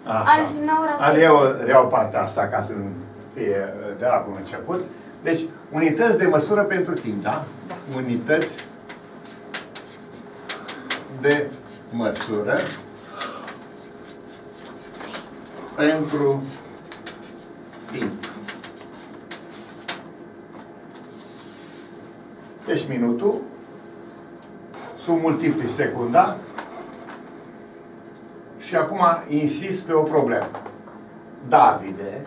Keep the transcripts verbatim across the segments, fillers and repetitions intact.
ar însemna ora zece. Eu reiau partea asta ca să fie de la bun început. Deci, unități de măsură pentru timp, da? Da. Unități de măsură pentru timp. Deci minutul sunt multipli secunda și acum insist pe o problemă. Davide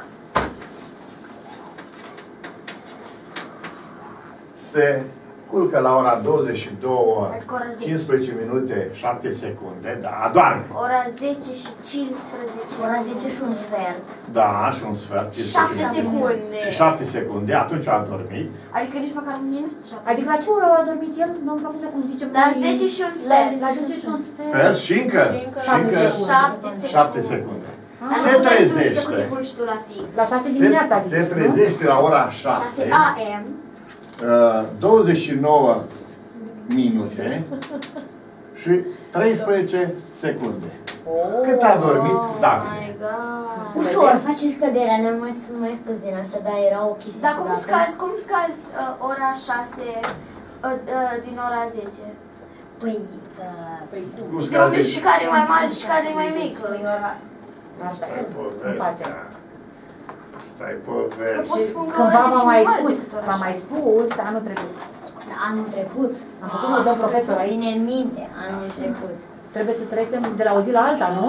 se culcă la ora douăzeci și două, cincisprezece minute, șapte secunde, da, adorme. Ora zece și cincisprezece. Ora zece și un sfert. Da, și un sfert. șapte secunde. Și șapte secunde, atunci a adormit. Adică nici măcar un minut. Adică la ce oră a adormit el, domnul profesor, cum zicem? La zece și un sfert. La zece și un sfert. Sfert și încă, și încă șapte secunde. Se trezește. La șase dimineața. Se trezește la ora șase. A M. douăzeci și nouă minute și treisprezece secunde. Cât a dormit Davide? Ușor, facem scăderea, ne-am mai, mai spus din asta, dar era o chestie. Dar cum scazi, cum scazi uh, ora șase uh, uh, din ora zece? Păi, uh, păi cum de unde și care e mai mare și care e mai mică? Păi ora... Asta e povestea. Asta e povestea. Cândva v-am mai spus, v-am mai spus anul trecut. Anul trecut? Am făcut un domn profesor aici. Ține în minte, anul trecut. Trebuie să trecem de la o zi la alta, nu?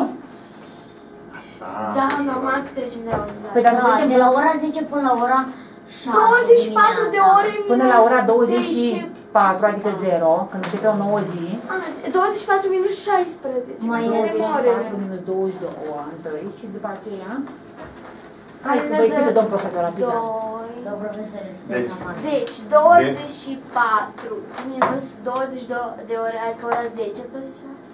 Așa. Da, normal că trecem de la o zi la alta. Păi, dar da, de la ora zece până la ora șase douăzeci și patru de ore minus până la ora douăzeci și patru, adică zero, când începe o nouă zi. douăzeci și patru minus șaisprezece. Mai douăzeci și patru minus douăzeci și doi întâi și după aceea... Hai, vă explică domn profesor, atâta. Domn profesor, deci, deci, douăzeci și patru minus douăzeci de ore, adică ora zece plus șase.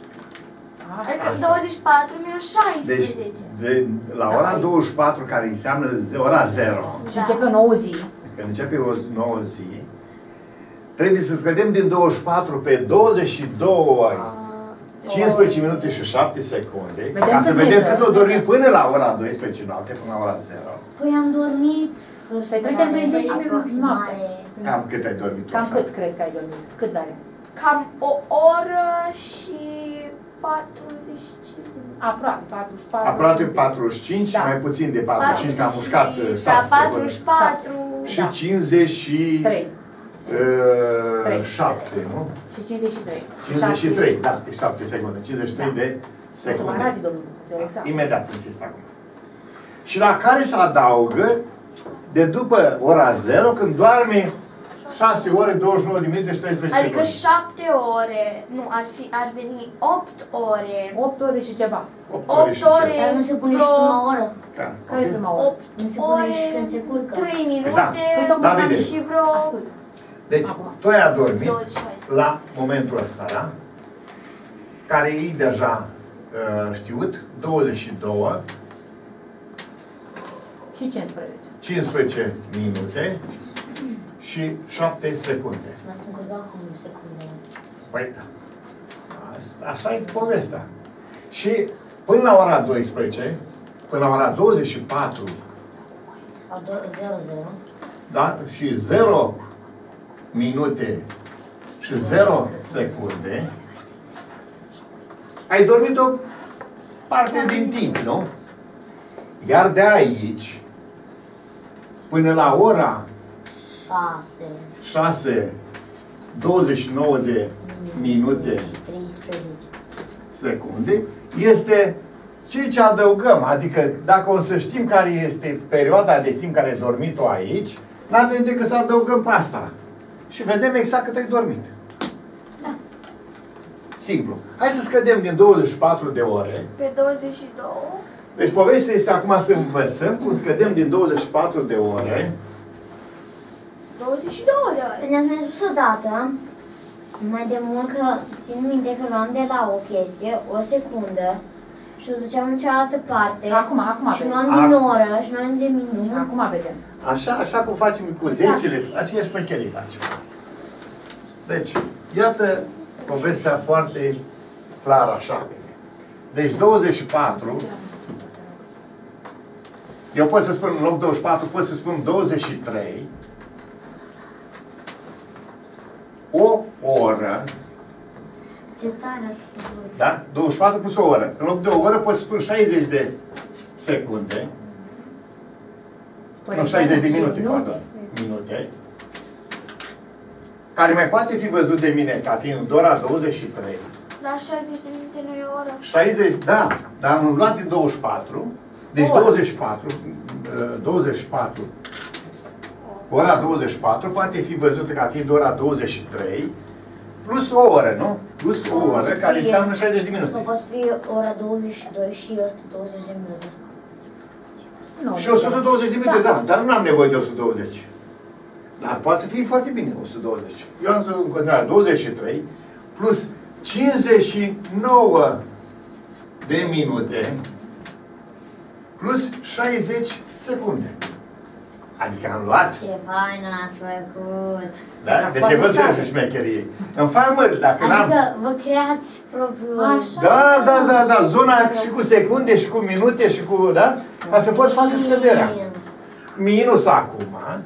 Adică douăzeci și patru minus șaisprezece. Deci, de, la ora douăzeci și patru, care înseamnă ora zero. Și da. Începe o nouă zi. Când începe o nouă zi, trebuie să scădem din douăzeci și patru pe douăzeci și două, cincisprezece minute și șapte secunde, vedem ca să vedem cât o dormim până la ora douăsprezece noapte, până la ora zero. Păi am dormit... Păi trecem prin zece noapte. Cam cât ai dormit tu? Cam cât crezi că ai dormit? Cât are? Cam o oră și patruzeci și cinci. Aproape patruzeci și patru. Aproape patruzeci și cinci, da. Mai puțin de patruzeci și cinci, că am mușcat șase da, patruzeci și patru. Și cincizeci și șapte, nu? Și cincizeci și trei. cincizeci și trei, da, de șapte secunde. cincizeci și trei de secunde. Exact. Imediat insist acum. Și la care se adaugă de după ora zero, când doarme șase ore, douăzeci și nouă de minute și treisprezece secunde. Adică șapte ore, nu, ar, fi, ar veni opt ore. opt ore și ceva. opt ore și ceva. Dar nu se pune și prima oră. Care e prima oră? opt nu se pune și când se culcă. trei minute da. și vreo... Deci, tu ai adormit la momentul ăsta, da? Care e deja uh, știut, douăzeci și două și cincisprezece. cincisprezece minute și șapte secunde. M-ați încurcat cu un secunde. Păi, așa e povestea. Și până la ora douăsprezece, până la ora douăzeci și patru, zero zero, da? Și zero minute și zero secunde, ai dormit o parte din timp, nu? Iar de aici, până la ora șase, douăzeci și nouă de minute, secunde, este ceea ce adăugăm. Adică, dacă o să știm care este perioada de timp care ai dormit-o aici, n-avem decât să adăugăm pe asta. Și vedem exact cât ai dormit. Da. Simplu. Hai să scădem din douăzeci și patru de ore. Pe douăzeci și două. Deci povestea este acum să învățăm cum scădem din douăzeci și patru de ore. douăzeci și două de ore. Ne-ați mai spus odată, mai de mult, că țin minte că luam de la o chestie, o secundă, și o duceam în cealaltă parte. Acum, acum și luam din oră, și luam de minut. Acum vedem. Așa, așa cum facem cu zecile, aceeași șmecherii facem. Deci, iată povestea foarte clară așa. Deci douăzeci și patru. Eu pot să spun, în loc douăzeci și patru, pot să spun douăzeci și trei. O oră. Ce tare ați făcut. Da? douăzeci și patru plus o oră. În loc de o oră pot să spun șaizeci de secunde. Nu, șaizeci de minute, pardon. Minute. Care mai poate fi văzut de mine ca fiind ora douăzeci și trei. La șaizeci de minute nu e o oră. șaizeci, da, dar am luat din douăzeci și patru. Deci douăzeci și patru, douăzeci și patru, ora douăzeci și patru poate fi văzută ca fiind ora douăzeci și trei, plus o oră, nu? Plus o oră, care înseamnă șaizeci de minute. Sau poate fi ora douăzeci și doi și o sută douăzeci de minute. Și o sută douăzeci de minute, da, dar nu am nevoie de o sută douăzeci. Dar poate să fie foarte bine o sută douăzeci. Eu am să în continuare douăzeci și trei plus cincizeci și nouă de minute plus șaizeci secunde. Adică am luat. Ce fain ați făcut! Da? Deci e văd ce șmecherie. Îmi fac măr, dacă n-am... Adică vă creați propriul... Așa. Da, da, da, da, zona și cu secunde și cu minute și cu, da? Ca să poți face scăderea. Minus acum,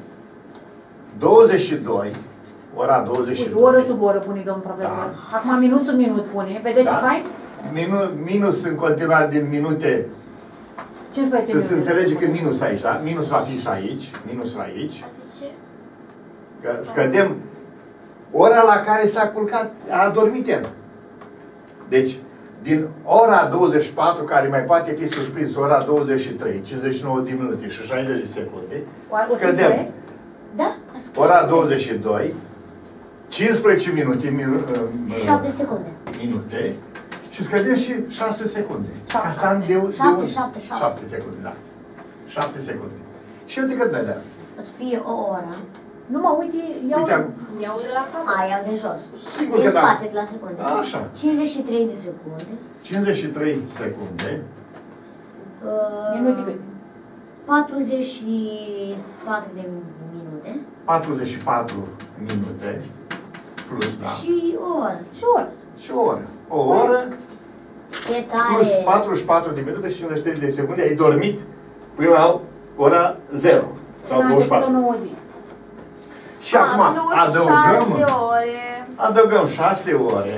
douăzeci și doi, ora douăzeci și doi. Oră sub oră pune domnul profesor. Da. Acum minut sub minut pune. Vedeți Da. ce fain? Minus, minus în continuare din minute. cincisprezece Să minute. se înțelege că minus aici, da? Minus va fi și aici, minus aici. Ce? Că scădem ora la care s-a culcat, a adormit el. Deci, din ora douăzeci și patru, care mai poate fi surprins, ora douăzeci și trei, cincizeci și nouă de minute și șaizeci de secunde, Oare o scădem scrie? Da? ora douăzeci și doi, cincisprezece minute, minu- șapte secunde. minute, și scădem și șase secunde. Șapte. Ca să am de, de Șapte, un- șapte, șapte. șapte secunde, da. șapte secunde. Și uite cât ne dă. O să fie o oră. Nu mă, uite, iau, Uite, am- iau de la cap. A, iau de jos. Sigur De că da. spate, la secunde. Așa. cincizeci și trei de secunde. cincizeci și trei secunde. Minute Uh, cât? patruzeci și patru de minute. patruzeci și patru minute. Plus, da. Și o oră. Și oră. Și o oră. O oră Ce plus tare! patruzeci și patru de minute și cincizeci și trei de secunde. Ai dormit până la ora zero. Sau N-a douăzeci și început o patru. nouă zi. Și acum plus adăugăm, șase ore. adăugăm șase ore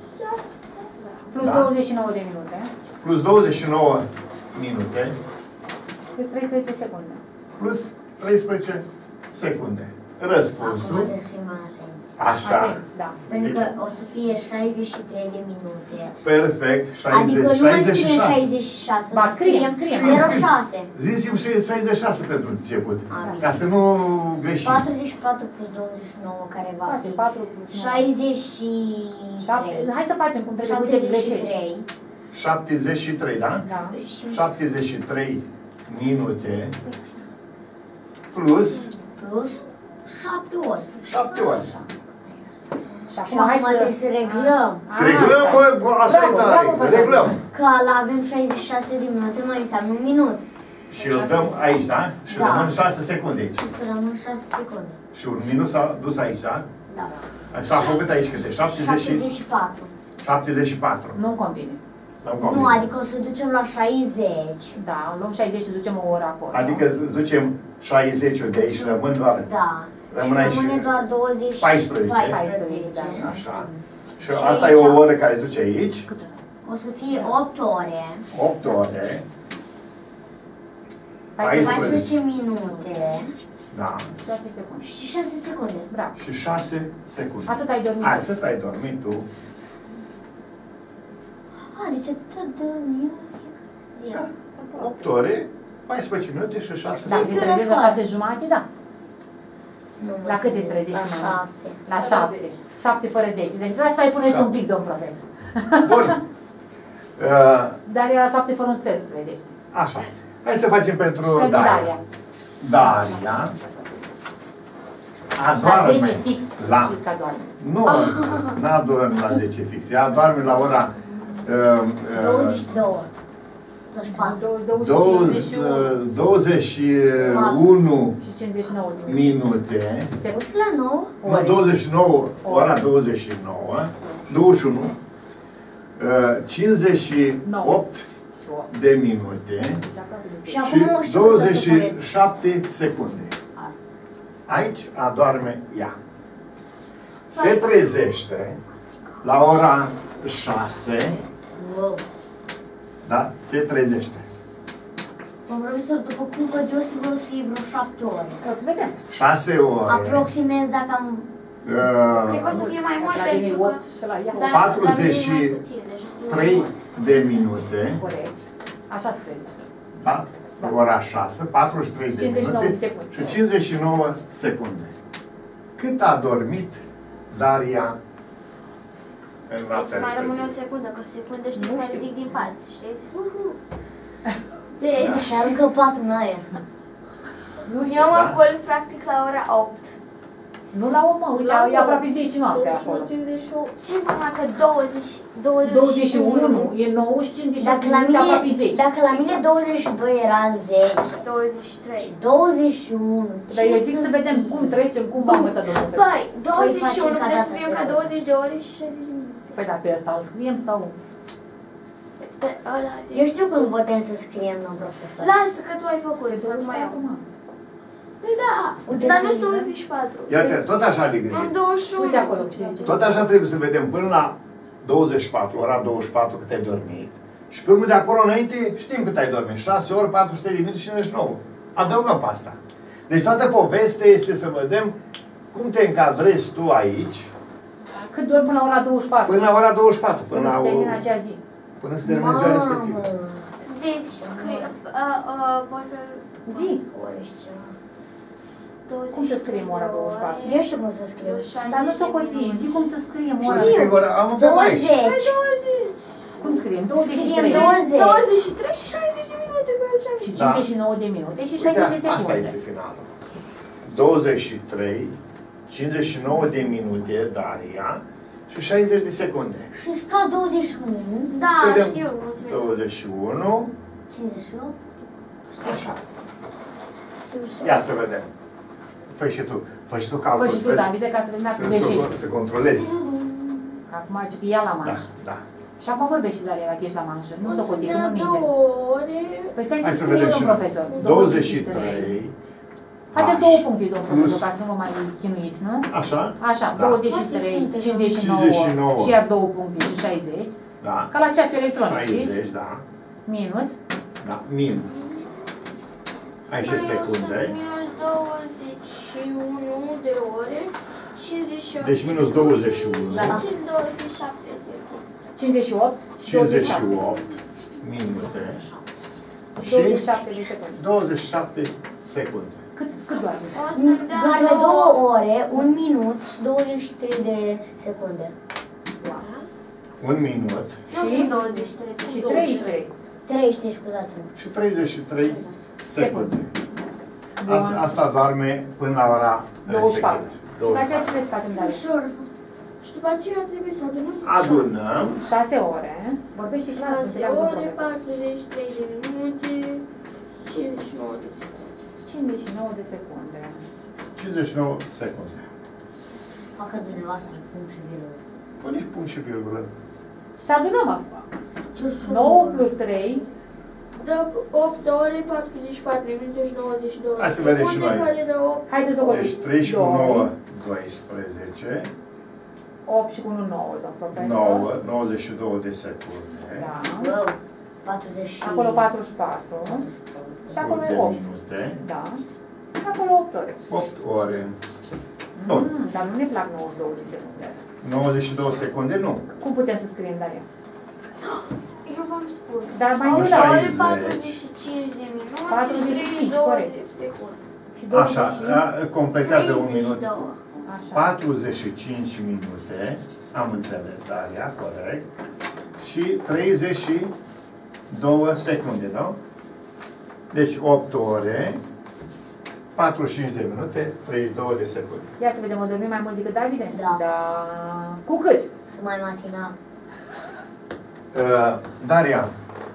Plus Da. douăzeci și nouă de minute. plus douăzeci și nouă minute De treizeci secunde. plus treisprezece secunde. Răspunsul. Acum trebuie să fim mai atenți. Așa. Atenți, da. Pentru Deci- că o să fie șaizeci și trei de minute. Perfect. Adică șaizeci, nu mai șaizeci și scriem șase. șaizeci și șase, o Ba, să scriem, scriem scriem. zero șase. Zicem șaizeci și șase pentru început. Amin. Ca să nu greșim. patruzeci și patru plus douăzeci și nouă, care va Face fi patru plus nouă. șaizeci și Șapte. trei. Hai să facem cum trebuie. Uite, șaptezeci și greșești. trei. șaptezeci și trei, da? Da. Și șaptezeci și trei minute plus plus șapte ori. șapte ori. Și Și acum hai acum să... trebuie să reglăm. Să reglăm, bă, bă, așa e Bravo, tare. bravo, bravo. Reglăm. Că la avem șaizeci și șase de minute mai înseamnă un minut. Și îl dăm aici, da? Și Da. rămân șase secunde aici. Și să rămân șase secunde. Și un minut s-a dus aici, da? Da. S-a făcut aici câte? șaptezeci și șaptezeci și patru. șaptezeci și patru. Nu-mi convine. Nu-mi Nu, convine. adică o să ducem la șaizeci. Da, luăm șaizeci și ducem o oră acolo. Adică ducem șaizeci de aici și rămân doar Da. Rămân și aici rămâne doar douăzeci, paisprezece. paisprezece. Da. așa. Și Și asta e aici o am- oră care duce aici. O să fie opt ore, opt ore. paisprezece. paisprezece minute Da. șase secunde. și șase secunde. Bravo. Și șase secunde. Atât ai dormit. Atât ai dormit tu. A, deci atât dorm eu fiecare zi. opt ore, paisprezece minute și șase Dacă secunde. te trezezi la șase jumate, da. Nu mă La cât te trezesc, trezești La mai mult? șapte. La șapte. șapte fără zece. Deci vreau să mai puneți Șapte. un pic, domn profesor. Bun. Uh, Dar e la șapte fără un sfert, să vedeți. așa. Hai să facem pentru Și pentru Daria. Daria. Daria. La Adorme. zece fix. La. Știți că adorme. Nu, n-a dormit la zece fix. Ea doarme la ora uh, uh, douăzeci și două. douăzeci și patru. douăzeci și douăzeci și unu și cincizeci și nouă de minute. minute. O să la nouă? Nu, douăzeci și nouă, ora douăzeci și nouă, douăzeci și unu. cincizeci și opt de minute Și acum și douăzeci și șapte secunde. Aici adorme ea. Se trezește la ora șase. Wow. Da? Se trezește. Domnul profesor, după cum văd eu, sigur o să fie vreo șapte ore. O să vedem. șase ore. Aproximez dacă am... Uh, Cred că o să fie mai mult La pentru tine că... opt și la ea. Da, patruzeci și la mine e mai puțin, deci o să fie mai trei mult. de minute. Corect. Așa se vede. Da? Ora șase, patruzeci și trei de cincizeci și nouă minute de secunde. și cincizeci și nouă secunde. Cât a dormit Daria în noaptea Deci mai rămâne o respectivă? secundă, că o secundă știți Nu mai știu. ridic din pat, știți? Uhu. Deci, Și aruncă patul în aer. Nu știu. eu mă Da? culc practic la ora opt. Nu la opt, mă, uite, e aproape zece noaptea acolo. cincizeci și opt. Ce mă, că douăzeci, douăzeci, douăzeci și unu, e nouă și cincizeci și Dacă opt la minute, aproape mine, zece. dacă la mine douăzeci și doi era zece douăzeci și trei. și douăzeci și unu, Dar eu zic ce să vedem fie? cum trecem, cum va învăța domnul profesor. Păi, douăzeci și unu, facem ca trebuie data să scriem că trecută. douăzeci de ore și șaizeci de minute. Păi da, pe ăsta îl scriem sau... Pe ăla de Eu știu cum sus. putem să scriem, domn profesor. Lasă că tu ai făcut, nu mai eu. Păi da, Uite dar să nu zic, douăzeci și patru. Iată, tot așa de Am gândit. douăzeci și unu. Uite acolo, ce zice. Tot așa trebuie să vedem până la douăzeci și patru, ora douăzeci și patru cât ai dormit. Și pe urmă de acolo înainte știm cât ai dormit. șase ore, patruzeci și trei de minute și cincizeci și nouă. Adăugăm pe asta. Deci toată povestea este să vedem cum te încadrezi tu aici Cât dorm până la ora douăzeci și patru? până la ora douăzeci și patru. Până, Până la se termină o... acea zi. până să termine ziua respectivă. Deci, scrie, uh, uh, poți să... Zi. Ore și ceva. Cum să scriem ora douăzeci și patru? Eu știu cum să scriu. Dar nu s-o cotii, zi cum să scriem Și ora. să fie ora, am întrebat aici. douăzeci. Cum scriem? douăzeci și Scriem trei. douăzeci. douăzeci și trei și șaizeci de minute pe ce am Și Da. cincizeci și nouă de minute și Uite, șaizeci de asta este secunde. finalul. douăzeci și trei, cincizeci și nouă de minute, Daria, și șaizeci de secunde. Și scad douăzeci și unu. Da, Vedem. știu, mulțumesc. douăzeci și unu. cincizeci și opt. Așa. cincizeci și opt. Ia să vedem. Fă și tu. Fă și tu calcul. Fă și tu, vezi? Davide, ca să vedem dacă Să, greșești. să, să controlezi. Acum zice că ia la Da, manșă. da. Și acum vorbești și Daria, dacă ești la manșă. Nu O s-o să cotii, dea nu minte. două ore. Păi stai Hai să să scriem, vedem și domn noi. profesor. douăzeci și trei. Faceți H două puncte, domn plus- profesor, ca să nu vă mai chinuiți, nu? Așa? Așa, Da. douăzeci și trei, cincizeci și nouă cincizeci și nouă. și iar două puncte și șaizeci. Da. Ca la ceasul electronic, știi? șaizeci, da. Minus. Da. Min. Ai și Mai secunde. o să minus douăzeci și unu de ore, cincizeci și opt. Deci minus douăzeci și unu. Da. Și douăzeci și șapte secunde. cincizeci și opt și douăzeci cincizeci și și șapte. opt minute. douăzeci și Și șapte de secunde. douăzeci și șapte secunde. Cât, cât doarme? O să-mi dea Doar de două ore, un minut și douăzeci și trei de secunde. Un minut Nu Și- sunt douăzeci și trei. Și treizeci și trei. treizeci și trei, scuzați-mă. și treizeci și trei secunde. Bun. Asta, asta doarme până la ora douăzeci și patru. respectivă. Și la douăzeci și ceea ce patru. trebuie să facem, Daria? Ușor a fost. Și după aceea trebuie să adunăm Adunăm. șase ore. Vorbește clar, să șase înțeleagă domnul ore, profesor. patruzeci și trei de minute, cincizeci și nouă de secunde. cincizeci și nouă de secunde. cincizeci și nouă secunde. Facă dumneavoastră punct și virgulă. Pune și punct și virgulă. Să adunăm acum. Ce nouă plus trei. Dă opt ore, patruzeci și patru de minute și douăzeci și două Hai să vedem și noi. care dă opt. Hai să socotim. Deci treizeci și nouă, doisprezece, opt și cu unu, nouă, domn profesor. nouă, nouăzeci și două de secunde. Da. Wow, patruzeci și... Acolo patruzeci și patru. Și acolo de e opt. minute. Da. Și acolo opt ore. opt ore. Bun. Mm, dar nu ne plac nouăzeci și două de secunde. nouăzeci și două secunde, nu. Cum putem să scriem, Daria? Eu v-am spus. Dar mai zi, opt da, ore, șaizeci. patruzeci și cinci de minute patruzeci și cinci, și treizeci și două corect. de secunde. Și Așa, douăzeci și- a, completează un treizeci și minut. două. Așa. patruzeci și cinci minute, am înțeles, Daria, corect. Și treizeci și două secunde, nu? Deci opt ore, patruzeci și cinci de minute, treizeci și două de secunde. Ia să vedem, o dormim mai mult decât Davide? Da. Da. Cu cât? Sunt mai matinal. Uh, Daria,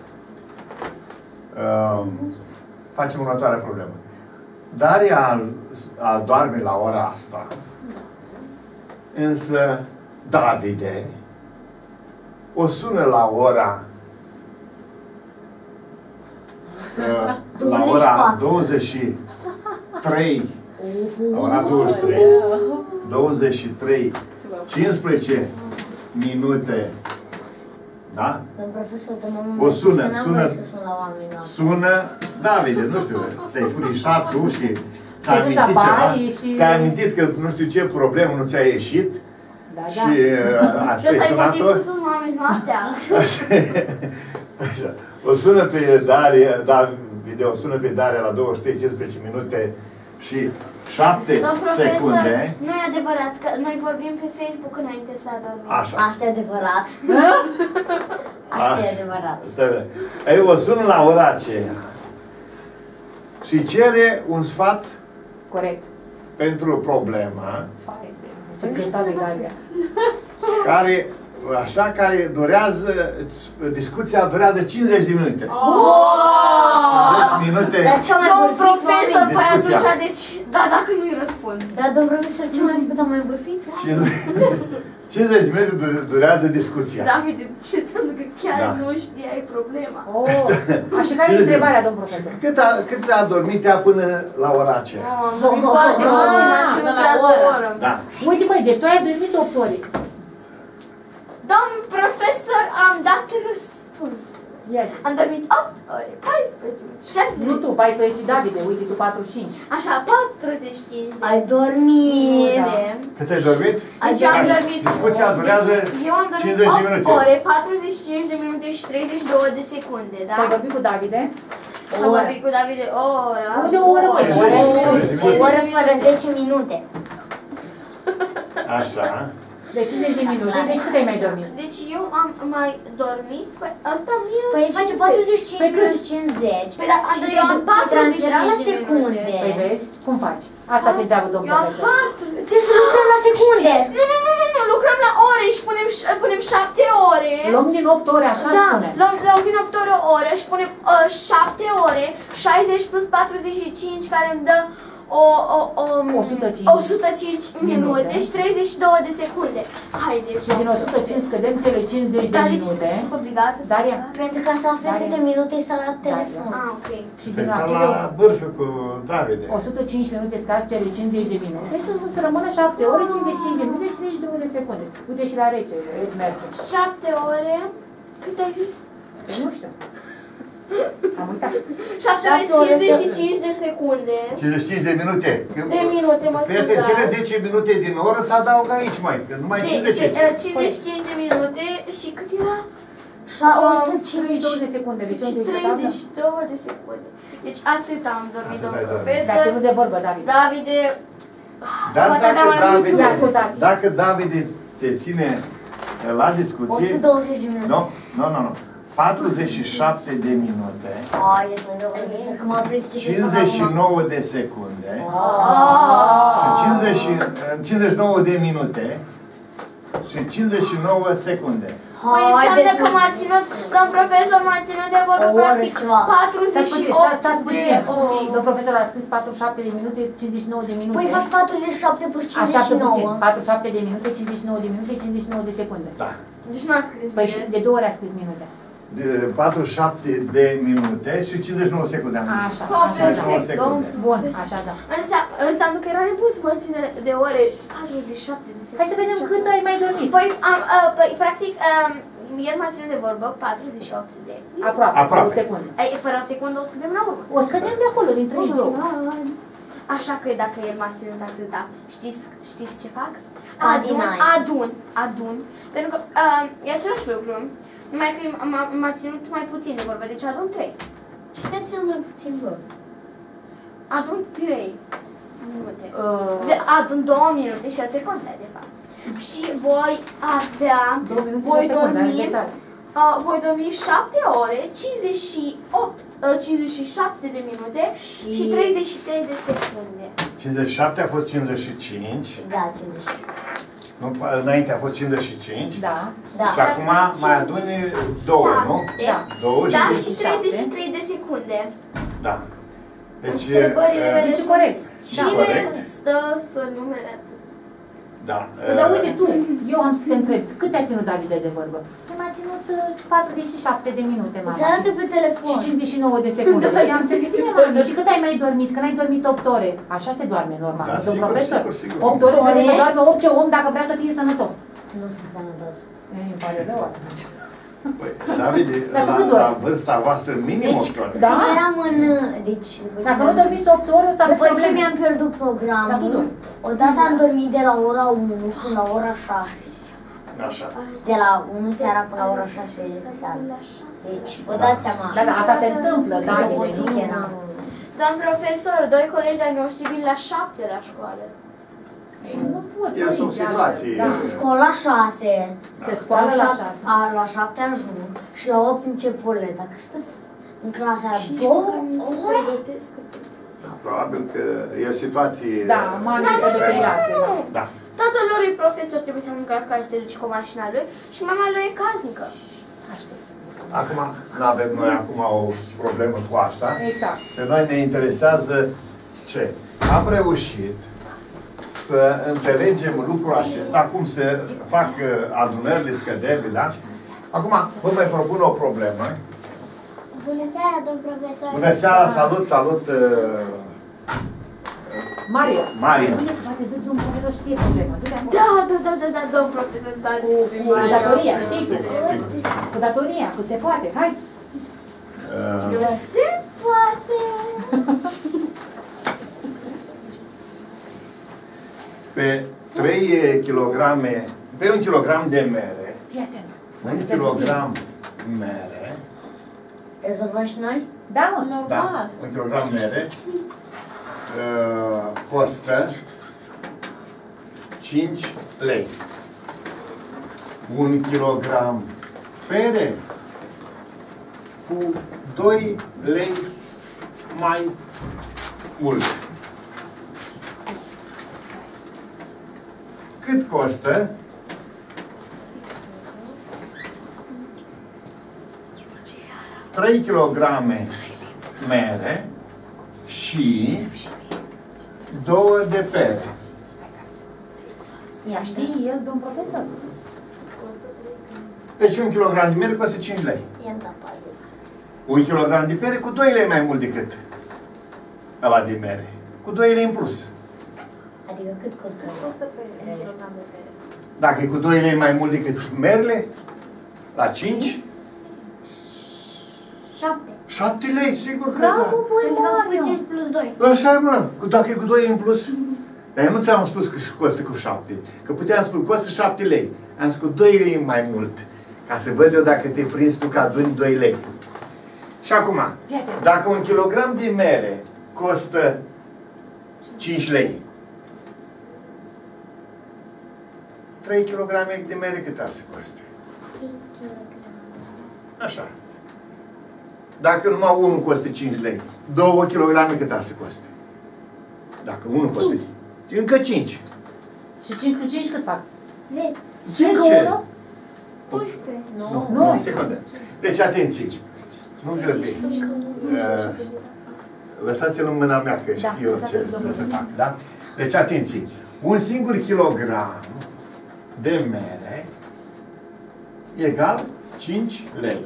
uh, facem următoarea problemă. Daria adorme la ora asta, însă Davide o sună la ora uh, la ora douăzeci și trei, la ora douăzeci și trei, douăzeci și trei, cincisprezece minute, da? Domn profesor, de o sună, sună, sună, Davide, nu știu, te-ai furișat tu și ți-ai amintit ceva, și... ți-ai amintit că nu știu ce problemă nu ți-a ieșit. Da, da. Și uh, și ăsta e motiv să sun oameni noaptea. Așa. O sună pe Daria, Davide, o sună pe Daria la douăzeci și trei, cincisprezece minute și șapte secunde. Nu e adevărat, că noi vorbim pe Facebook înainte să adormim. Așa. Asta e adevărat. Asta Așa. e adevărat. Ei, o sună la ora aceea și cere un sfat corect pentru problema ce cânta Daria. care, așa, care durează, discuția durează cincizeci de minute. cincizeci minute. Dar ce mai domn profesor, păi discuția. atunci, deci, da, dacă nu-i răspund. Dar, domn profesor, ce mai făcut am mai bârfit? cincizeci de minute durează discuția. Davide, ce înseamnă că chiar Da. nu știai problema? Oh. Așa care e întrebarea, domn profesor? Cât a, cât a dormit ea până la ora aceea? Oh, am dormit foarte puțin, m-a ținut trează o oră. Da. Uite, băi, deci tu ai dormit opt ore. Domn profesor, am dat răspuns. Yes. Am dormit opt ore, paisprezece, șase. Nu tu, paisprezece, Davide, uite, tu patruzeci și cinci. Așa, patruzeci și cinci de Ai dormit. minute. Cât ai dormit? Deci eu am dormit. Discuția durează deci, eu am dormit cincizeci de opt minute. ore, patruzeci și cinci de minute și treizeci și două de secunde, da? Și ai vorbit cu Davide? Și am vorbit cu Davide o oră. Unde o oră, băi? O oră fără zece minute. Așa. Deci cincizeci de minute, deci cât ai mai dormit? Deci eu am mai dormit, păi asta minus Păi face cincizeci. patruzeci și cinci Păi cât? minus cincizeci. Păi da, Și dar te eu am te transfera la patruzeci și cinci de secunde. minute. Păi vezi? Cum faci? Asta te întreabă domnul Eu am profesor. patru. Trebuie să lucrăm la secunde. Nu, nu, nu, nu, nu, lucrăm la ore și punem, punem șapte ore. Luăm din opt ore, așa Da, spune. luăm, luăm din opt ore o oră și punem uh, șapte ore, șaizeci plus patruzeci și cinci care îmi dă o, o, o, o sută cinci. o sută cinci minute și treizeci și două de secunde. Haideți. Și din o sută cinci scădem cele cincizeci de Dar deci minute. sunt obligată să Daria. asta? Pentru ca să afli Daria. câte minute este la telefon. Ah, ok. Și Păi din sta acele la bârfă cu Davide. o sută cinci minute scazi cele cincizeci de minute și o să rămână șapte ore, cincizeci și cinci de minute și treizeci și două de secunde. Uite și la rece, merge. șapte ore. Cât ai zis? Nu știu. Am uitat. șapte ore cincizeci și cinci de secunde. cincizeci și cinci de minute. De minute, mă Fete, scuzați. cele zece minute din oră se adaugă aici, mai, că numai De, cincizeci. de, uh, cincizeci și cinci de minute și cât era? o sută treizeci și cinci. două de secunde. Deci Și unde este treizeci tabla? și două de secunde. Deci atât am dormit, Atât domnul ai dormit. Dar profesor. ținut de vorbă, David. Davide, Dar Poate dacă aveam mai mult Davide, Ia, ascultați. dacă Davide te ține la o discuție, sută douăzeci de minute. nu, nu, nu, nu, patruzeci și șapte de minute, Haideți, mă, domnul profesor, că m-am prins ce cincizeci și nouă de secunde, Ah. și cincizeci și- cincizeci și nouă de minute și cincizeci și nouă secunde. păi înseamnă că m-a ținut, domn profesor m-a ținut de vorbă O oră practic și ceva. patruzeci și Stați puțin, opt stați de puțin, un pic. ore. Domnul profesor a scris patruzeci și șapte de minute, cincizeci și nouă de minute. Păi faci patruzeci și șapte plus cincizeci Așteaptă și nouă. puțin. patruzeci și șapte de minute, cincizeci și nouă de minute, cincizeci și nouă de secunde. Da. Deci n-a scris Păi și bine. de două ori a scris minute. De patruzeci și șapte de minute și cincizeci și nouă secunde. am zis. Așa, Oh, așa, perfect, da. domn. Bun, așa, da. Înseamnă, înseamnă că era nebun să mă ține de ore patruzeci și șapte de secunde. Hai să vedem cât ai mai dormit. Păi, am, uh, păi practic, um, el m-a ținut de vorbă patruzeci și opt de Aproape, Aproape. o secundă. Ai, fără o secundă o scădem la urmă. O scădem de acolo, din treizeci și două. Așa că dacă el m-a ținut atâta, știți, știți ce fac? Scad Adun, din aer. adun, adun. Pentru că uh, e același lucru, numai că m-a- m-a ținut mai puțin de vorbă, deci adun trei. Și te țin mai puțin, bă. Adun trei minute. Uh, De- Adun două minute și o secundă, de fapt. Și voi avea, două minute și o voi secundă, are dormi, dreptate. uh, voi dormi șapte ore, cincizeci și opt, uh, cincizeci și șapte de minute și, și treizeci și trei de secunde. cincizeci și șapte a fost cincizeci și cinci, Da, cincizeci. nu, înainte a fost cincizeci și cinci. Da. Da. Și acum mai aduni două, nu? Da. Două și... Da, cincizeci și și treizeci și șapte. trei de secunde. Da. Deci, Întrebările uh, mele Deci sunt, corect. cine corect. stă să numere atât? Da. Dar uite tu, eu am să te întreb, cât te-a ținut Davide de vorbă? M-a ținut patruzeci și șapte de minute, mama. Îți arată pe telefon. Și cincizeci și nouă de secunde. Și am să zic, bine, mami, și cât ai mai dormit? Că n-ai dormit opt ore. Așa se doarme, normal. Da, Domn sigur, profesor, sigur, sigur. opt ore trebuie să doarme orice om dacă vrea să fie sănătos. Nu sunt sănătos. Ei, îmi pare rău atunci. Păi, Davide, Dar tu la, nu dormi. la vârsta voastră, minim Deci, opt ore. Da? când eram în... Deci, după ce Dacă nu mi-am- dormiți opt ore, o să aveți După ce probleme. mi-am pierdut Dar tu programul, dormi. odată am dormit de la ora unu până la ora șase. Așa. De la unu seara până la ora șase seara. Deci, vă dați seama. Da, da, asta se întâmplă, cât de Davide. obosit nu- eram. Doamn profesor, doi colegi de-ai noștri vin la șapte la școală. Ei, Nu pot, Eu sunt părinții, situații. da. Se scoală la șase. Se scoală la șapte- șase. A, la șapte ajung și la opt începurile. Dacă stă în clasa aia două ore, Probabil că e o situație... Da, mami trebuie să-i lase. da. Da. Tatăl lor e profesor, trebuie să ajungă acasă să se duce cu mașina lui și mama lui e casnică. Aștept. Acum, nu avem noi acum o problemă cu asta. Exact. Pe noi ne interesează ce? Am reușit să înțelegem lucrul acesta, cum se fac uh, adunările, scăderile, da? Acum, vă mai propun o problemă. Bună seara, domn profesor. Bună seara, salut, salut, uh, Mario. Mario. Uite, poate zic domnul profesor știe problema. Du-te acolo. Da, da, da, da, da, domn profesor, dați Cu datoria, știi? Cu datoria, cu se poate. Hai. Uh, Se poate! pe trei kilograme, pe un kilogram de mere, Fii atent. un kilogram mere, Rezolvăm și noi? Da, mă. da, Normal. un kilogram mere, uh, costă cinci lei. Un kilogram pere cu doi lei mai mult. Cât costă trei kilograme mere și două de pere? Ia Știi el, domn profesor? Deci un kilogram de mere costă cinci lei. I-am dat pagina. Un kilogram de pere cu doi lei mai mult decât ăla de mere. Cu doi lei în plus. Adică cât costă? Costă pe un kilogram de pere. Dacă e cu doi lei mai mult decât merele, la cinci, șapte. șapte lei, sigur că Bravo, da. băi, Pentru că am făcut Mario. cinci plus doi. Așa e, mă. Cu- Dacă e cu doi în plus. Dar eu nu ți-am spus că costă cu șapte. Că puteam spune, costă șapte lei. Am zis cu doi lei mai mult. Ca să văd eu dacă te prinzi tu că aduni doi lei. Și acum, dacă un kilogram de mere costă cinci lei, trei kilograme de mere cât ar să coste? Așa. Dacă numai unul costă cinci lei, două kilograme cât ar să coste? Dacă unul costă cinci. Încă cinci. Și cinci cu cinci cât fac? zece. Încă zece. unul? unsprezece. Nu, Nu. nu, secundă. Deci, atenție. Nu grăbi. Uh, Lăsați-l în mâna mea, că Da, știu eu lăsați-l ce în trebuie să mâna. fac. Da? Deci, atenție. Un singur kilogram de mere egal cinci lei.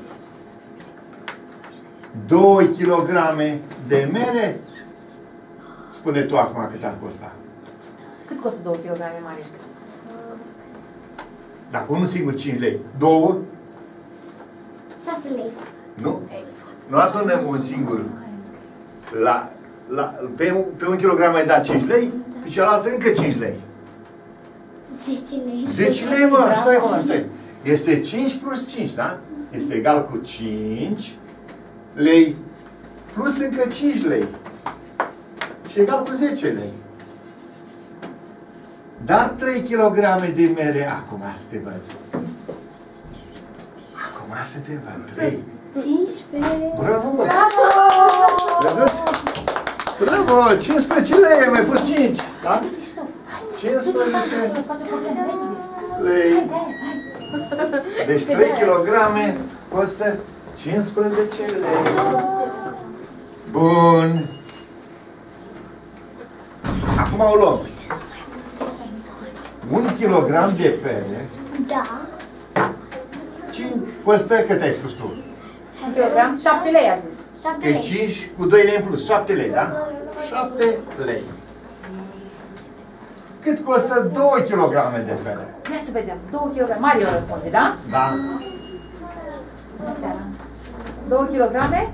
doi kilograme de mere, spune tu acum cât ar costa. Cât costă două kilograme mari? Dacă unul singur cinci lei, două, șase lei. nu? Nu adunăm un singur. La, la, pe, un, pe un kilogram ai dat cinci lei, pe celălalt încă cinci lei. zece lei. zece lei, mă, stai, mă, stai. Este cinci plus cinci, da? Este egal cu cinci lei plus încă cinci lei. Și egal cu zece lei. Dar trei kilograme de mere, acum să te văd. Acum să te văd, trei. cincisprezece. Bravo, mă! Bravo! Bravo! cincisprezece lei, ai mai pus cinci, da? cincisprezece lei. Deci trei kilograme costă cincisprezece lei. Bun. Acum o luăm. Un kilogram de pere. Da. cinci, costă cât ai spus tu? Un kilogram, șapte lei a zis. șapte De lei. cinci cu doi lei în plus, șapte lei, da? șapte lei. Cât costă două kilograme de pere? Ia să vedem. două kilograme. Mario răspunde, da? Da. Bună seara. două kilograme?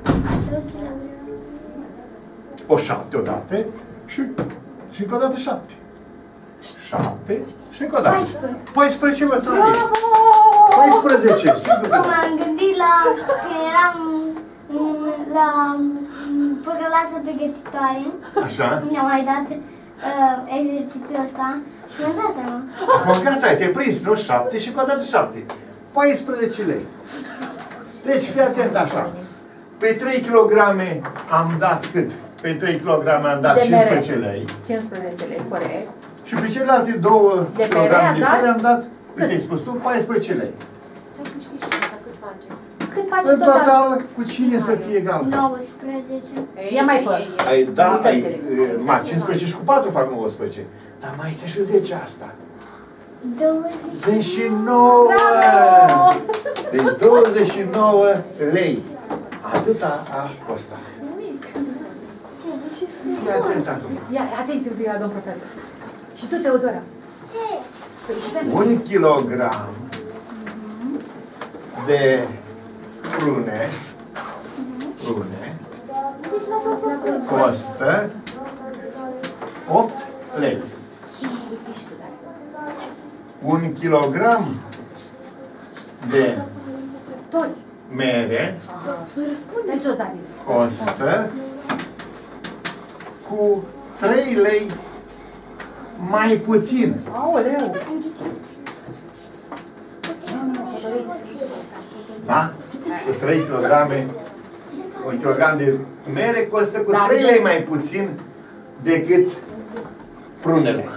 O șapte odată și, și încă o dată șapte. șapte și încă o dată. paisprezece, mă, Tony. paisprezece, sigur că da. M-am gândit la că eram mm, la mm, clasă pregătitoare. Așa? Mi-au mai dat uh, exercițiul ăsta și mi-am dat seama. Acum gata, ai te prins, nu? șapte și încă o dată șapte. paisprezece lei. Deci, fii atent așa. Pe trei kilograme am dat cât? Pe trei kilograme am dat De cincisprezece mere. lei. cincisprezece lei, corect. Și pe celelalte două De kilograme de pere, pere am dat, cât? uite, ai spus tu, paisprezece lei. Cât faci În total? total, cu cine să fie egal? nouăsprezece. Ia mai fă. Ai, da, ai, Unitățile. ma, cincisprezece și cu patru fac nouăsprezece. Dar mai este și zece asta. douăzeci și nouă! Bravo! Deci douăzeci și nouă lei. Atâta a costat. Fii atent acum. Ia, atenție la domn profesor. Și tu, Teodora. Un kilogram de prune, prune, costă opt lei. Un kilogram de Toți. mere Dai jos, David. costă cu trei lei mai puțin. Aoleu. Da? Cu trei kilograme. Un kilogram de mere costă cu Da, trei de- lei mai puțin decât prunele.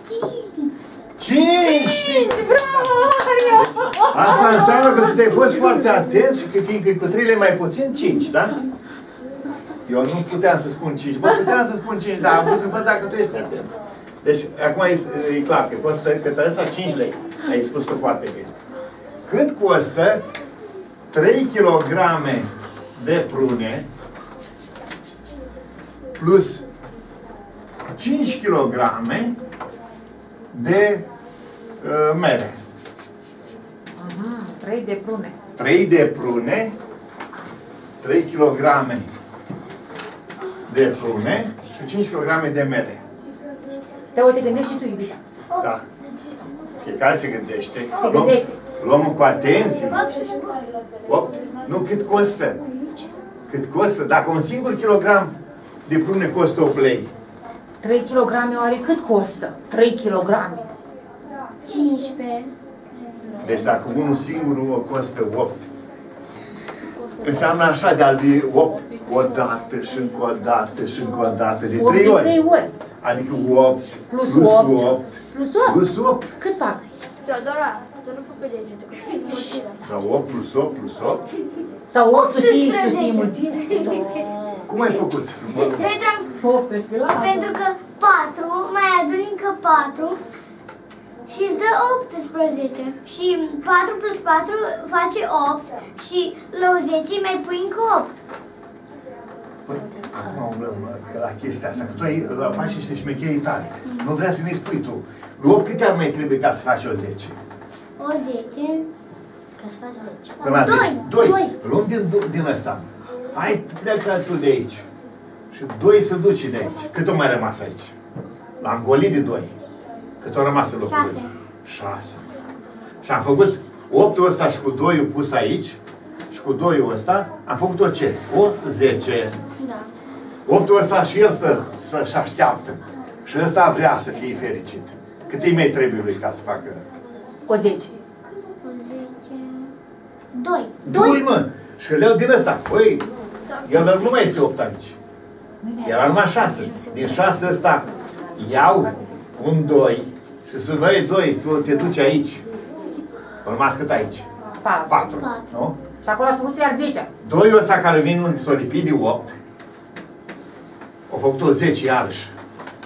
cinci! Bravo, Mario! Asta înseamnă că tu te-ai fost foarte atent și că fiindcă e cu trei lei mai puțin, cinci, da? Eu nu puteam să spun cinci, bă, puteam să spun cinci, dar am vrut să văd dacă tu ești atent. Deci, acum e, e clar că costă, că ăsta cinci lei. Ai spus tu foarte bine. Cât costă trei kilograme de prune plus cinci kilograme de uh, mere? Aha, trei de prune. trei de prune, trei kilograme de prune și cinci kilograme de mere. Teo, te gândești și tu, iubita. Da. Fiecare se gândește. Se Luăm- gândește. Luăm cu atenție. opt. Nu, cât costă? Cât costă? Dacă un singur kilogram de prune costă opt lei, trei kilograme oare cât costă? trei kilograme. cincisprezece. deci dacă unul singur o costă opt, înseamnă așa de-al de opt o dată și încă o dată și încă o dată, de opt trei de ori. trei ori. Adică opt Plus plus opt. opt Plus opt. plus opt. Cât fac? Teodora, tu nu fă pe degete, că știi mulțire. Sau opt plus opt plus opt. Sau opt tu știi, tu optsprezece. știi mulțime? Cum ai făcut? Pentru, optsprezece la pentru că patru mai aduni încă patru și îți dă optsprezece. Și patru plus patru face opt și la zece mai pui încă opt. Păi, acum umblăm la chestia asta, că tu ai, faci niște șmecherii tare. Nu vrea să ne spui tu. Lui opt câte ori mai trebuie ca să faci o zece? O zece, ca să faci zece. Până la zece. Doi. Doi. Luăm din, din ăsta. Hai, plecă tu de aici. Și doi să duci de aici. Cât o mai rămas aici? L-am golit de doi. Cât o rămas în locul Șase. lui? Șase. Și am făcut optul ăsta și cu doiul pus aici și cu doiul ăsta am făcut o ce? O zece. Da. Optul ăsta și el stă să-și așteaptă. Și ăsta vrea să fie fericit. Cât îi mai trebuie lui ca să facă? O zece. O zece. Doi. Doi, mă! Și le iau din ăsta. Păi, el nu mai este opt aici. Era numai șase. Din șase ăsta iau un doi și să vei doi, tu te duci aici. Au rămas cât aici? Patru. Patru. Patru. Nu? Și acolo a făcut iar zece. Doiul ăsta care vin s-o lipit de opt, au făcut o zece iarăși.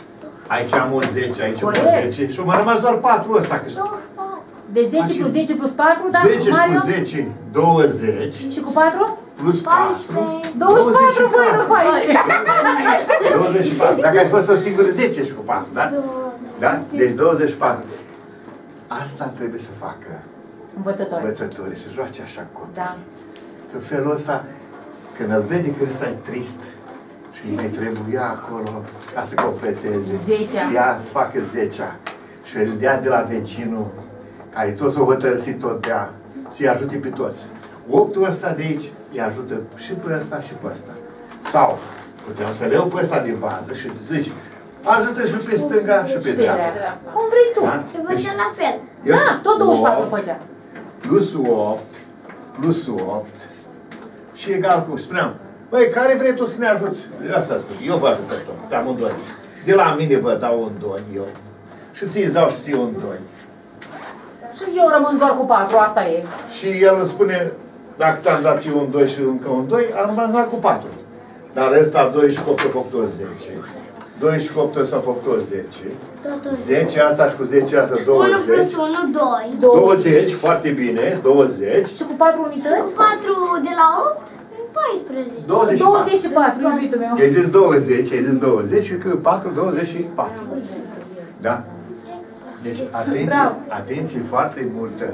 Aici am o zece, aici am o zece și m-a rămas doar patru ăsta. De zece plus zece plus patru, da? zece și cu zece, douăzeci. Și cu patru? Plus patru. douăzeci și patru, băi, nu paisprezece. douăzeci și patru. Dacă ai fost o singură zece și cu patru, da? Da? Deci douăzeci și patru. Asta trebuie să facă învățătorii. Învățătorii, să joace așa cu copiii. Da. În felul ăsta, când îl vede că ăsta e trist și îi mai trebuia acolo ca să completeze zecea. Și ea să facă zecea și îl dea de la vecinul care tot s-o hotărăsit tot dea, să-i ajute pe toți. Optul ăsta de aici îi ajută și pe ăsta și pe ăsta. Sau puteam să le iau pe ăsta din bază și zici, ajută și pe stânga și pe dreapta. Cum vrei tu. Da? Se făcea la fel. Da, tot douăzeci și patru făcea. Plus opt, plus opt și egal cu, spuneam, băi, care vrei tu să ne ajuți? Asta spun, eu vă ajut tot, pe amândoi. De la mine vă dau un doi, eu. Și ți-i dau și ție un doi. Și eu rămân doar cu patru, asta e. Și el îmi spune, dacă ți-am dat ție un doi și încă un doi, am rămas cu patru. Dar ăsta doi și opt a făcut o zece. doi și opt s-a făcut o zece. zece asta și cu zece asta douăzeci. unu plus unu, doi. douăzeci, foarte bine, douăzeci. Și cu patru unități? Și cu patru de la opt, paisprezece. douăzeci și patru. douăzeci și patru, iubitul meu. Ai zis douăzeci, ai zis douăzeci și cu patru, douăzeci și patru. Da? Deci, atenție, atenție foarte multă.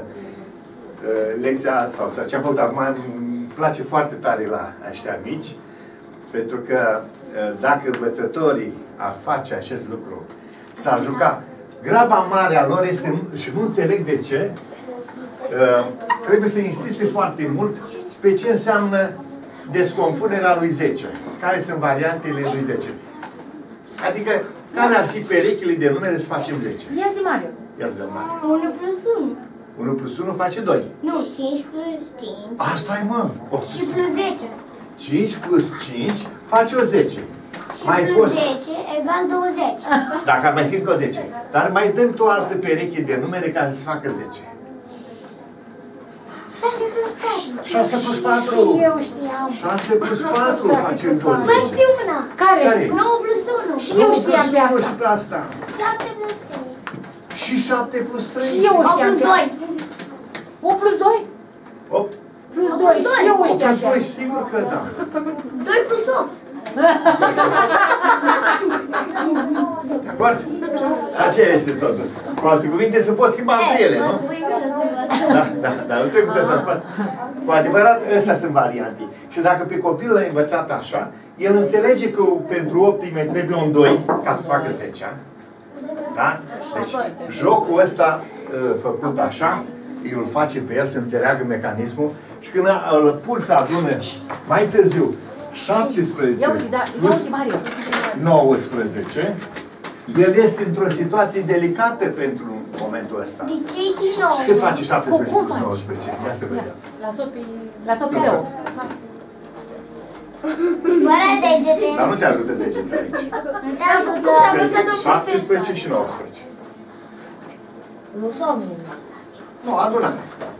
Lecția sau ce am făcut acum îmi place foarte tare la ăștia mici, pentru că dacă învățătorii ar face acest lucru, s-ar juca. Graba mare a lor este, și nu înțeleg de ce, trebuie să insiste foarte mult pe ce înseamnă descompunerea lui zece. Care sunt variantele lui zece. Adică, care ar fi perechile de numere să facem zece? Ia zi, Mario. Ia zi, Mario. unu plus unu. unu plus unu face doi. Nu, cinci plus cinci. Asta e, mă. Și plus zece. cinci plus cinci face o zece. Și mai plus poți... zece egal douăzeci. Dacă ar mai fi încă o zece. Dar mai dăm tu o altă pereche de numere care să facă zece. șase plus patru. șase plus patru. Și eu știam. șase plus patru face douăzeci. Mai știu una. Care? Care? nouă plus unu. Și eu știam pe asta. Și pe asta. șapte plus trei. Și șapte plus trei. Și eu opt știam plus pe doi. asta. opt plus doi? opt. Plus doi. Și eu opt știam plus pe doi, asta. sigur că da. doi plus opt. De acord? Și aceea este totul. Cu alte cuvinte, se pot schimba între ele, nu? Da, da, dar nu trebuie să spate. Cu adevărat, astea sunt variante. Și dacă pe copil l-a învățat așa, el înțelege că pentru opt îi mai trebuie un doi ca să facă zece. Da? Deci, jocul ăsta făcut așa, îl face pe el să înțeleagă mecanismul și când îl pur să adună mai târziu șaptesprezece plus nouăsprezece, el este într-o situație delicată pentru momentul ăsta. De ce e din nou? Cât face șaptesprezece plus nouăsprezece? Ia să vedem. Las-o pe... Las-o pe rău. Fără degete. Dar nu te ajută degetele aici. Nu te ajută. Deci șaptesprezece și nouăsprezece. Nu s-o Nu, adună.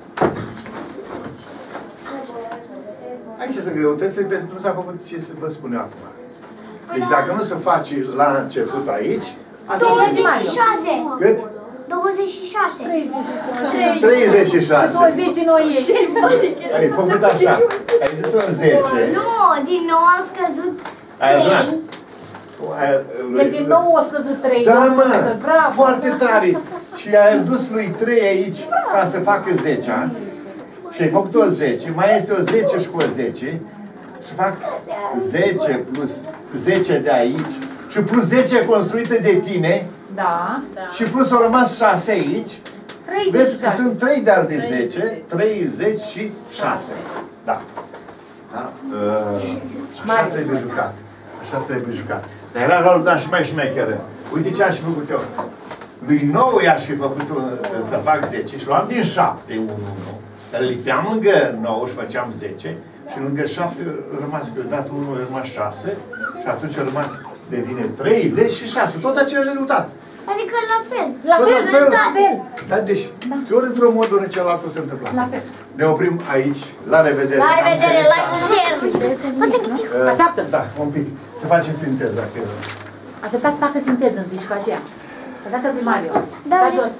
Aici sunt greutățile pentru că nu s-a făcut ce să vă spun eu acum. Deci dacă nu se face la început aici, asta douăzeci și șase. Cât? douăzeci și șase. treizeci și șase. douăzeci și nouă ești. Ai făcut așa. Ai zis un zece. Nu, din nou am scăzut Ai adunat. trei. El din nou a scăzut trei. Da, mă, Bravo. foarte tare. Și ai adus lui trei aici ca să facă zece. Și ai făcut o zece, mai este o zece și cu o zece. Și fac zece plus zece de aici. Și plus zece construită de tine. Da. Și plus au rămas șase aici. Vezi că sunt trei de al de zece, treizeci și șase. Da. Da? Așa trebuie jucat. Așa trebuie jucat. Dar era rolul da și mai șmecheră. Uite ce aș fi făcut eu. Lui nou i-aș fi făcut să fac zece și luam din șapte, unu, unu. Îl lipeam lângă nouă și făceam zece. Și lângă șapte a rămas, că dat unu a rămas șase. Și atunci a rămas, devine treizeci și șase. Tot același rezultat. Adică la fel. La fel, la fel. la fel. Da, deci, da. Ori într-un mod, ori în celălalt se întâmplă. La fel. Ne oprim aici. La revedere. La revedere, like și share. Uh, Așteaptă. Da, un pic. Să facem sinteză. Dacă... Așteptați să facă sinteză întâi și cu aceea. Dați-l lui Mario. Da, Da, jos.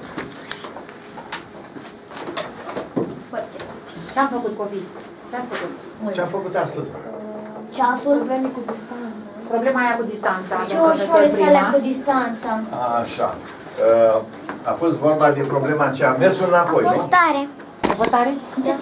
Ce-am făcut, copii? Ce-ați făcut? Ce-am făcut astăzi? Ceasul. Probleme cu distanță. Problema aia cu distanța. Ce ușor să le cu distanța. Așa. Uh, A fost vorba de problema aceea. Mersul înapoi, nu? Postare. Votare? Da.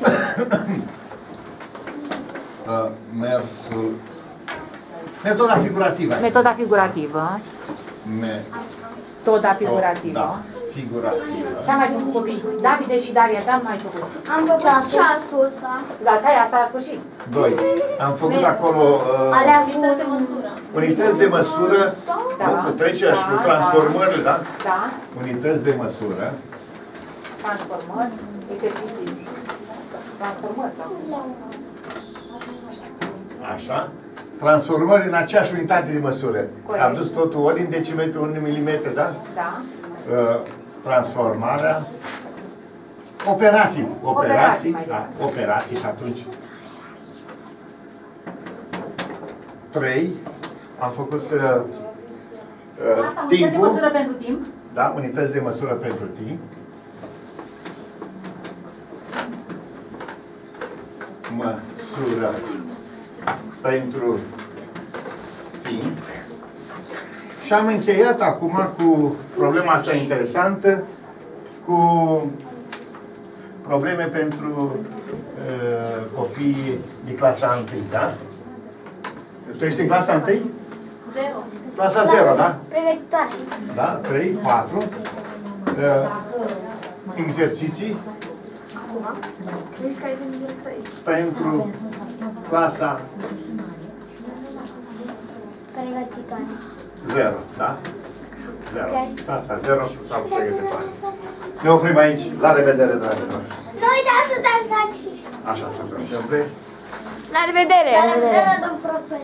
Uh, Mersul... Metoda figurativă. Metoda figurativă. Metoda figurativă. Da, figurativă. Ce-am mai făcut, copii? Davide și Daria, ce-am mai făcut? Am făcut ceasul, ceasul ăsta. Da, tai asta la sfârșit. Doi. Am făcut acolo uh, Alea cu Unități de măsură. unități de măsură, Da. nu, cu trecerea și cu Da, transformările, da? Da. Unități de măsură. Transformări, exerciții. Transformări, da. Așa. Transformări în aceeași unitate de măsură. Corect. Am dus totul ori în decimetru, ori în milimetru, da? Da. Uh, transformarea. Operații. Operații, Operații, mai da, operații și atunci. Trei. Am făcut uh, uh, Asta, unități de timpul. măsură pentru timp. Da, unități de măsură pentru timp. Măsură pentru timp. Și am încheiat acum cu problema asta interesantă, cu probleme pentru uh, copiii de clasa întâi, da? Tu ești în clasa întâi? Zero. Clasa zero, da? pregătitoare. Da? trei, patru. Uh, exerciții Vezi că ai venit direct aici. pentru clasa Pregătitoare. zero, da? zero. Ok. Clasa zero sau pregătitoare. Ne oprim aici. La revedere, dragilor. Nu uitați să dați like și... Așa să se întâmple. La revedere! La revedere, domn profesor.